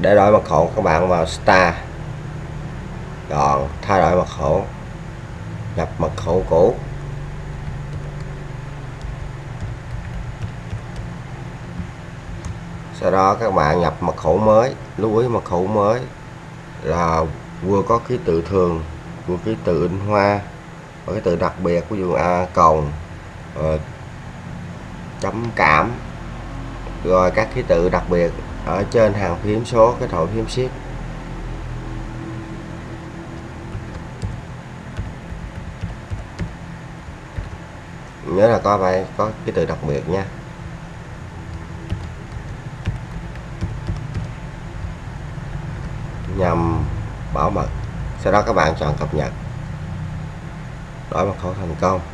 Để đổi mật khẩu các bạn vào Start, chọn thay đổi mật khẩu, nhập mật khẩu cũ. Sau đó các bạn nhập mật khẩu mới. Lưu ý mật khẩu mới là vừa có ký tự thường, vừa ký tự in hoa và cái từ đặc biệt, ví dụ còng, chấm cảm, rồi các ký tự đặc biệt ở trên hàng phím số cái thổi phím shift. Nhớ là phải có ký tự đặc biệt nha. Nhằm bảo mật. Sau đó các bạn chọn cập nhật, đổi mật khẩu thành công.